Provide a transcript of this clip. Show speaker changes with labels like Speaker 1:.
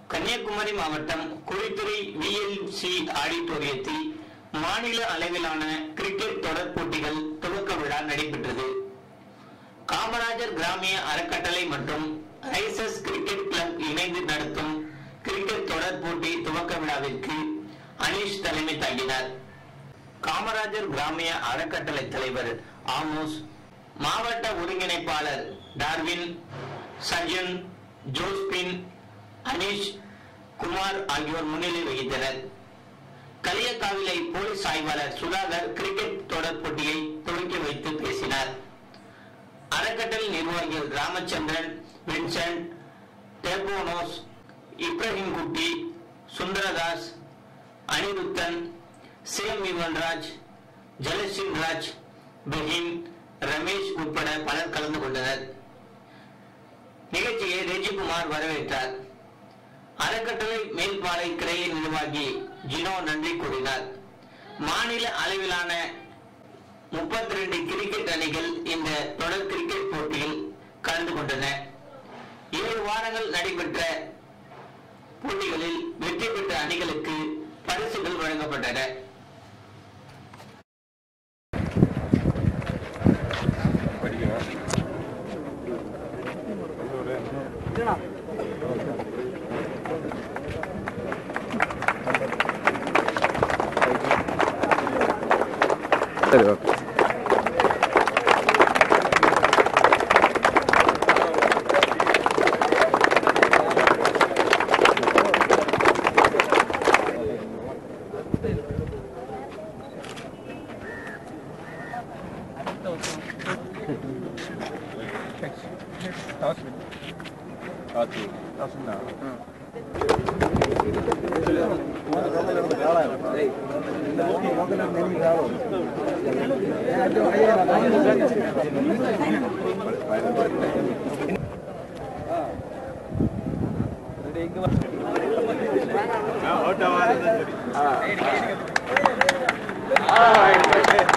Speaker 1: கன்னியாகுமரி மாவட்டம் குழித்துறை VLC ஆடிட்டோரியத்தில் மாநில அளவிலான கிரிக்கெட் தொடர் போட்டிகள் துவக்க விழா நடைபெற்றது. காமராஜர் கிராமிய அறக்கட்டளை மற்றும் ரைசஸ் கிரிக்கெட் கிளப் இணைந்து நடத்தும் கிரிக்கெட் தொடர் போட்டி துவக்க விழாவிற்கு அனீஷ் தலைமை தாங்கினார். காமராஜர் கிராமிய அறக்கட்டளை தலைவர் ஆமோஸ், மாவட்ட ஒருங்கிணைப்பாளர் டார்வின், சஜன், ஜோஸ்பின், அனீஷ் குமார் ஆகியோர் முன்னிலை வகித்தனர். களியக்காவிலை போலீஸ் ஆய்வாளர் சுதாகர் கிரிக்கெட் தொடர் போட்டியை துவக்கி வைத்து பேசினார். அறக்கட்டளை நிர்வாகிகள் ராமச்சந்திரன், வின்சென்ட், டெர்போனோஸ், இப்ராஹிம் குட்டி, சுந்தரதாஸ், அனிருத்தன், சேம் விமல்ராஜ், ஜலசின் ராஜ், பஹீம், ரமேஷ் உட்பட பலர் கலந்து கொண்டனர். நிகழ்ச்சியை ரெஜிகுமார் வரவேற்றார். அறக்கட்டளை மேல்பாலை கிளைய நிர்வாகி ஜினோ நன்றி கூறினார். மாநில அளவிலான 32 கிரிக்கெட் அணிகள் இந்த தொடர் கிரிக்கெட் போட்டியில் கலந்து கொண்டன. 7 வாரங்கள் நடைபெற்ற போட்டிகளில் வெற்றி பெற்ற அணிகளுக்கு பரிசுகள் வழங்கப்பட்டன.
Speaker 2: சரி, ஓகே.
Speaker 3: All right.